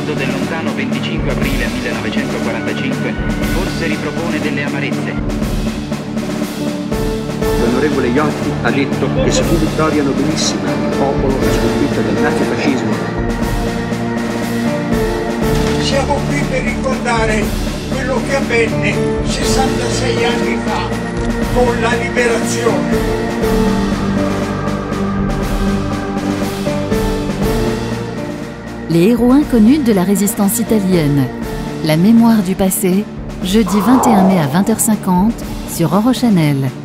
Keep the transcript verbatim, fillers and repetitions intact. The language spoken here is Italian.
ricordo del lontano venticinque aprile millenovecentoquarantacinque forse ripropone delle amarezze. L'onorevole Iotti ha detto che se fu vittoria nobilissima il popolo la sconfitta del nazifascismo. Siamo qui per ricordare quello che avvenne sessantasei anni fa con la liberazione. Les héros inconnus de la résistance italienne. La mémoire du passé, jeudi vingt et un mai à vingt heures cinquante sur Eurochannel.